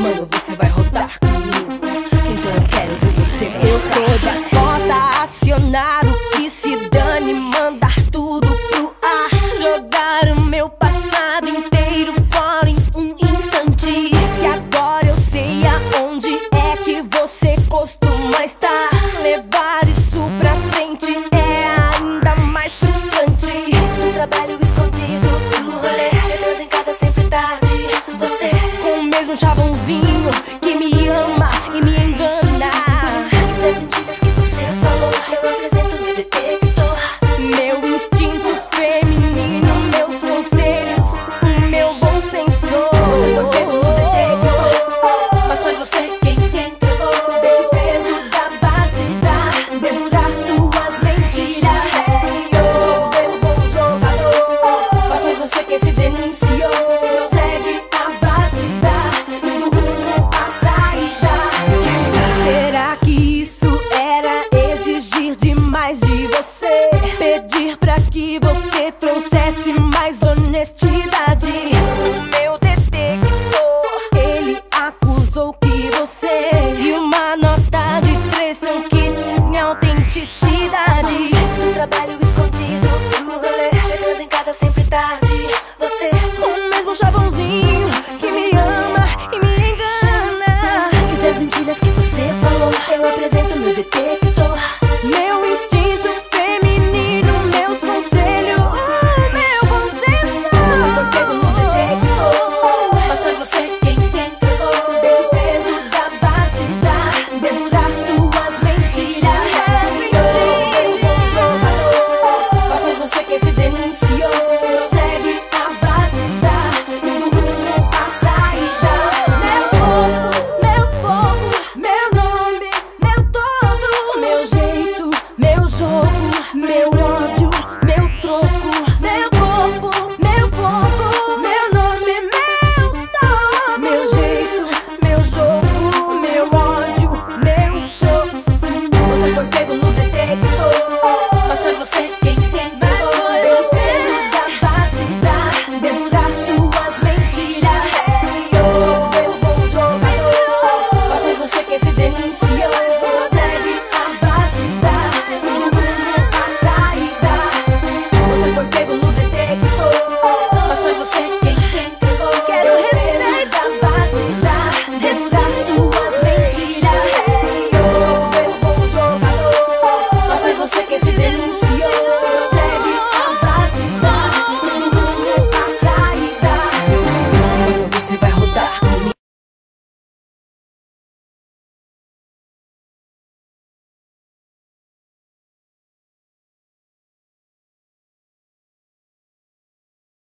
mano, você vai rodar comigo. Então eu quero ver você dançar. Eu tô disposta a acionar o que se dane, mandar tudo pro ar, jogar o meu passado inteiro fora em um instante. Se agora eu sei aonde é que você costuma estar, levar isso pra frente é ainda mais frustrante. No trabalho escondido, no rolê, chegando em casa sempre tarde. Você com o mesmo chavãozinho que me ama